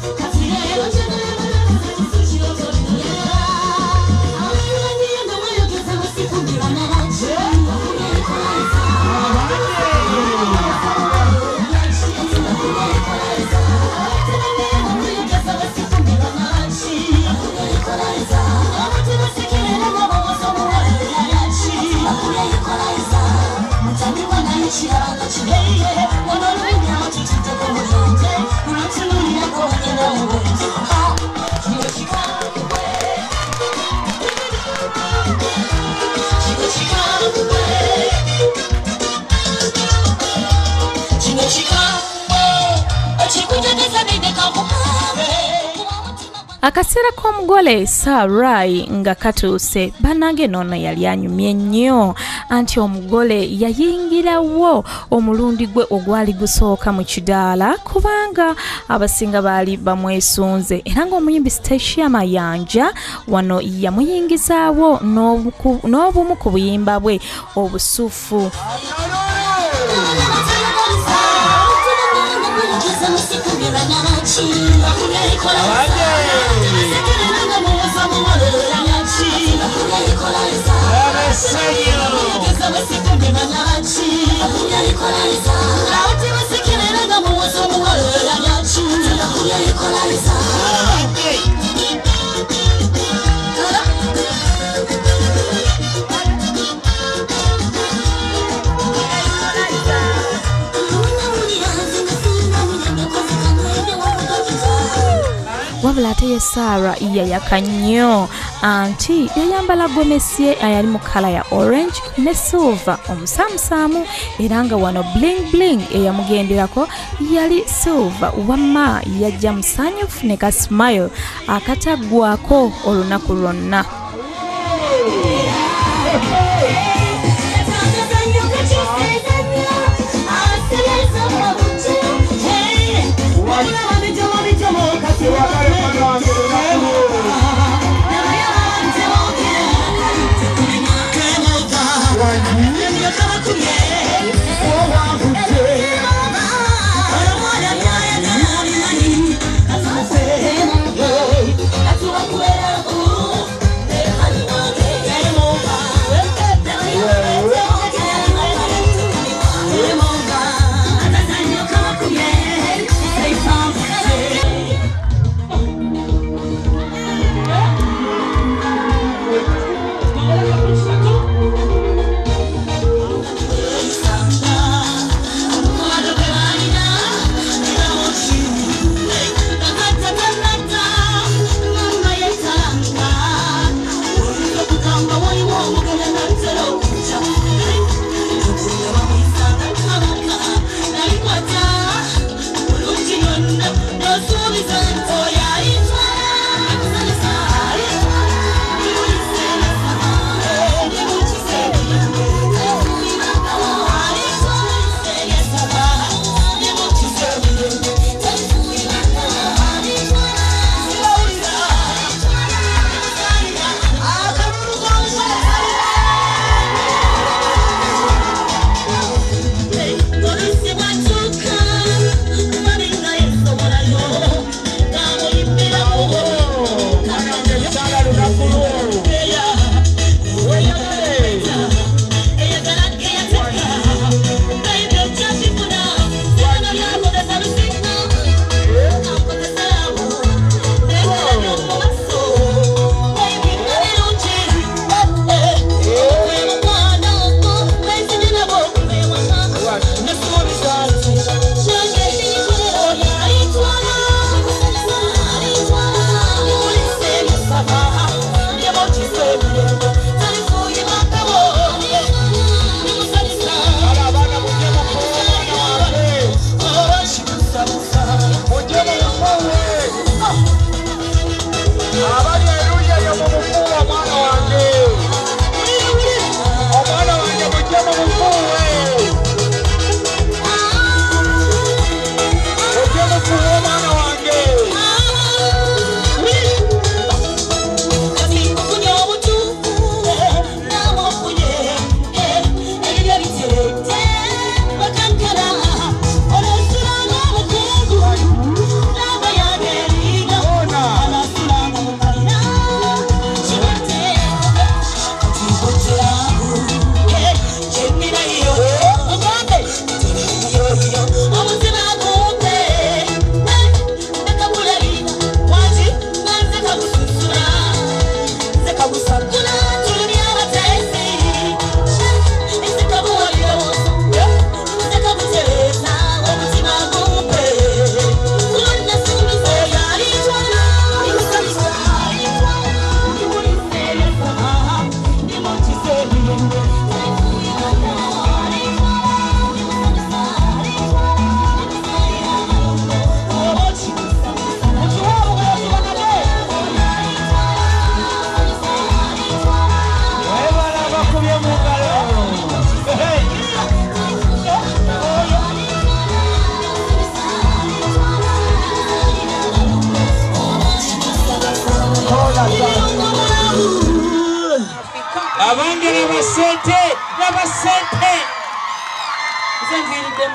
Akaseera k'omugole Sarai nga katuuse bannange noono yali anyumye nnyo anti omugole yayingirawo omulundi gwe ogwali gusooka mu kidaala kubanga abasinga baali bamwesunze era ng'omuyimbi Stacia Mayanja wano yamuyingizaawo n'obumu ku buyimba bwe obusufu. Wabula ate ye Sarah yayaka nnyo anti yayambala gomesi ayali mu kala ya orange ne silver omusamusaamu era nga wano bling bling eyamugenderako yali silver wamma yajja musanyufu ne ka smile akataggwako olunaku lwonna. abange n'abasente zenviiriddemu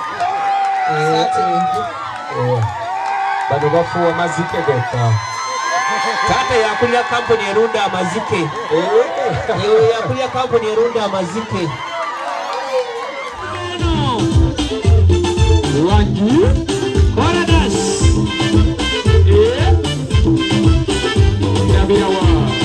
bano bafuwa mazike gokka taata yakulira kampuni erunda amazike yewe yakulira kampuni erunda amazike Wangi Koradas Yabirawa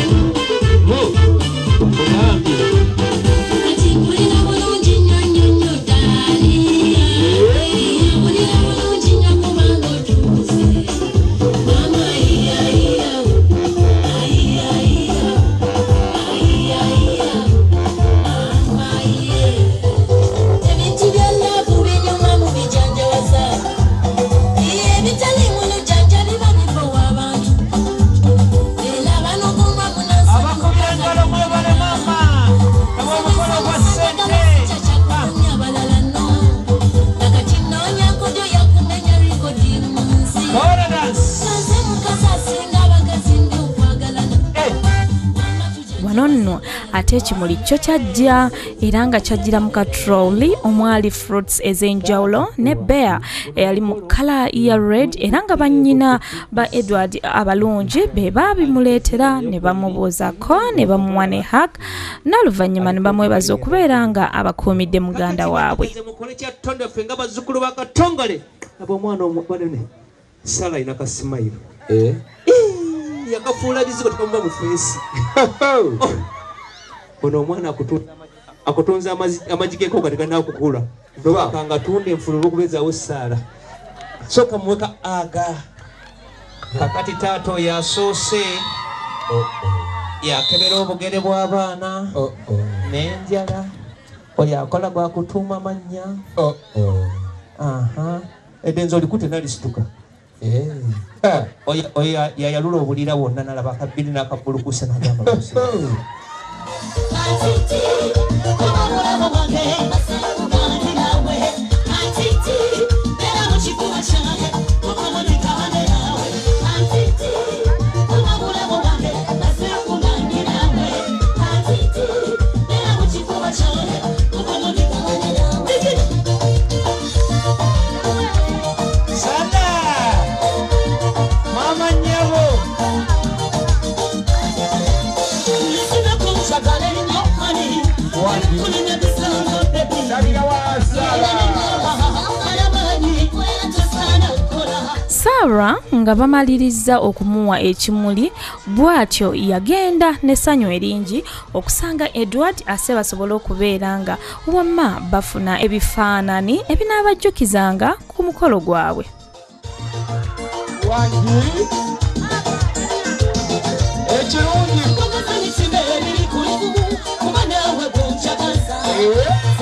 Mugambi Atimulira bulungi nnyo nnyo nnyo ddaali Atimulira bulungi nnyo kubanga otuuse Mama iya iya Iya iya Iya iya Mama iya Ebintu bya laavu binyuma mu bijanjawaza Ebitali mu lujjanja biba bifowa abantu Era bano kunywa munansi abakubira engalo mwebale mama ab'omukono gwa ssente Koradas wano nno ate ekimuli kyo kyajja era nga kyajjira mu katroli omwali fruits ez'enjawulo ne bear eyali mu kala ya red era nga bannyina ba Edward abalungi be baabimuleetera ne bamubuuzako ne bamuwa ne hak n'oluvannyuma ne bamwebaza okubeera nga abakuumidde muganda waabwe mukole kya Tonde ffe nga bazzukulu ba Katongole ab'omwana omubalene Sala ina kasimayiro yakafuula bizigo tukamuba mu feesi ono omwana akutunza amagi g'enkoko teganakukula nobakanga tunda enfululu okubezaawo Saala soka muweka aga kakati taata oyo asoose yakebera obugere bw'abaana n'enjala oyo akola gwakutuuma mannya edenza olikute nalisituka oyo yayalula obulira wonna nalaba akabbiri n'akabbulukusa n'agamba Sarah nga bamaliriza okumuwa ekimuli bw'atyo yagenda n'essanyu eringi okusanga Edward ase basobole okubeera nga wamma bafuna ebifaanani ebinaabajjukizanga ku mukolo gwabwe. ekirungi